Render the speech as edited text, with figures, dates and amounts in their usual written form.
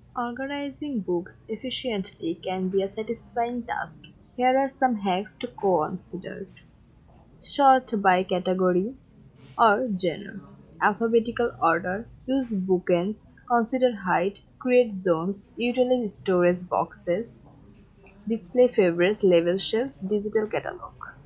Organizing books efficiently can be a satisfying task. Here are some hacks to consider. Sort by category or genre. Alphabetical order. Use bookends. Consider height. Create zones. Utilize storage boxes. Display favorites, label shelves, digital catalog.